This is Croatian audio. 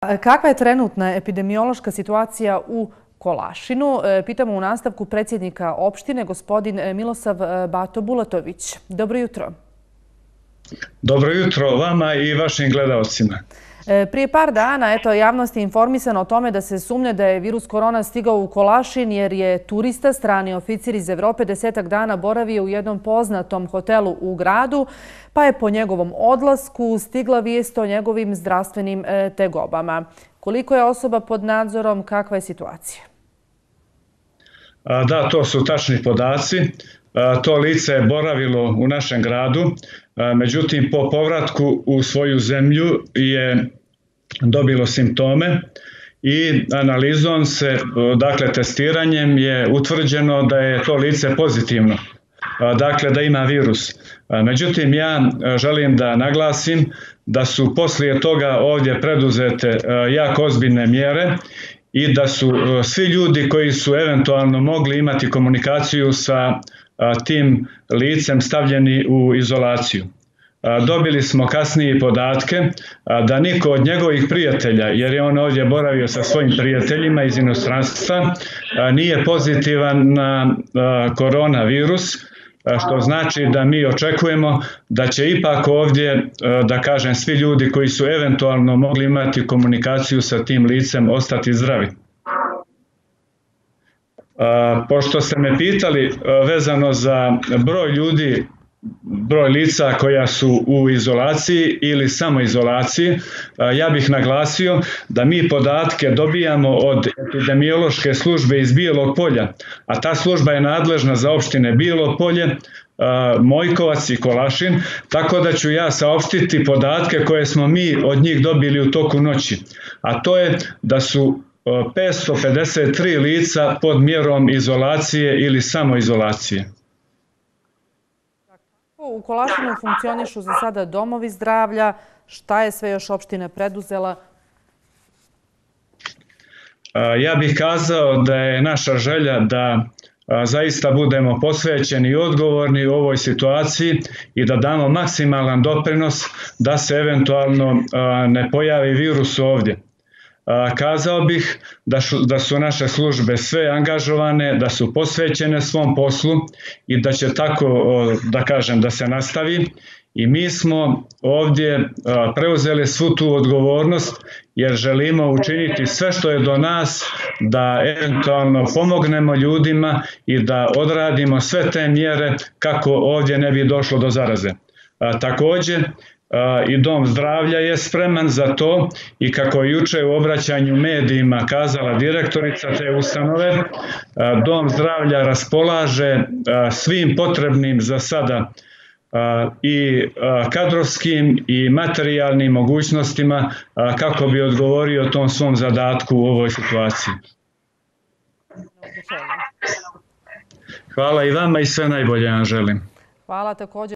kakva je trenutna epidemiološka situacija u Kolašinu? Pitamo u nastavku predsjednika opštine, gospodin Milosav Bato Bulatović. Dobro jutro. Dobro jutro vama i vašim gledalcima. Prije par dana, javnost je informisana o tome da se sumnja da je virus korona stigao u Kolašin jer je turista, strani oficir iz Evrope, 10 dana boravio u jednom poznatom hotelu u gradu, pa je po njegovom odlasku stigla vijest o njegovim zdravstvenim tegobama. Koliko je osoba pod nadzorom, kakva je situacija? Da, to su tačni podaci. To lice je boravilo u našem gradu, međutim po povratku u svoju zemlju je dobilo simptome i analizom se, dakle testiranjem je utvrđeno da je to lice pozitivno, dakle da ima virus. Međutim, ja želim da naglasim da su poslije toga ovdje preduzete jako ozbiljne mjere i da su svi ljudi koji su eventualno mogli imati komunikaciju sa tim licem stavljeni u izolaciju. Dobili smo kasnije podatke da niko od njegovih prijatelja, jer je on ovdje boravio sa svojim prijateljima iz inostranstva, nije pozitivan na koronavirus, što znači da mi očekujemo da će ipak ovdje, da kažem, svi ljudi koji su eventualno mogli imati komunikaciju sa tim licem ostati zdravi. Pošto ste me pitali vezano za broj ljudi, broj lica koja su u izolaciji ili samoizolaciji, ja bih naglasio da mi podatke dobijamo od epidemiološke službe iz Bijelog Polja, a ta služba je nadležna za opštine Bijelo Polje, Mojkovac i Kolašin, tako da ću ja saopštiti podatke koje smo mi od njih dobili u toku noći, a to je da su 553 lica pod mjerom izolacije ili samoizolacije. U Kolašinu funkcionišu za sada domovi zdravlja. Šta je sve još opština preduzela? Ja bih kazao da je naša želja da zaista budemo posvećeni i odgovorni u ovoj situaciji i da damo maksimalan doprinos da se eventualno ne pojavi virus ovdje. Kazao bih da su naše službe sve angažovane, da su posvećene svom poslu i da će tako, da kažem, da se nastavi. I mi smo ovdje preuzeli svu tu odgovornost jer želimo učiniti sve što je do nas da eventualno pomognemo ljudima i da odradimo sve te mjere kako ovdje ne bi došlo do zaraze. Također, i Dom zdravlja je spreman za to i kako je juče u obraćanju medijima kazala direktorica te ustanove, Dom zdravlja raspolaže svim potrebnim za sada i kadrovskim i materijalnim mogućnostima kako bi odgovorio tom svom zadatku u ovoj situaciji. Hvala i vama i sve najbolje vam želim. Hvala također.